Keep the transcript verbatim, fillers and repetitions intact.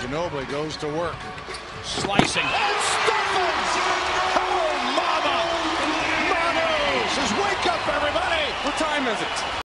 Ginobili goes to work. Slicing. And Stephens! Oh, mama! Manu says, wake up, everybody! What time is it?